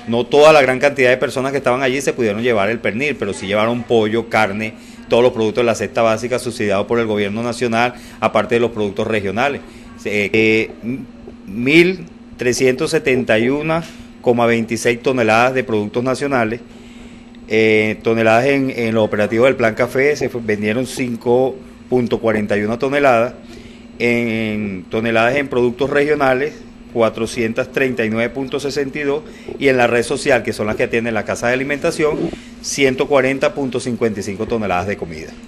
No toda la gran cantidad de personas que estaban allí se pudieron llevar el pernil, pero sí llevaron pollo, carne, todos los productos de la cesta básica subsidiados por el gobierno nacional, aparte de los productos regionales. 1.371,26 toneladas de productos nacionales, toneladas en los operativos del Plan Café, se vendieron 5,41 toneladas, en toneladas en productos regionales, 439,62, y en la red social, que son las que atienden la casa de alimentación, 140,55 toneladas de comida.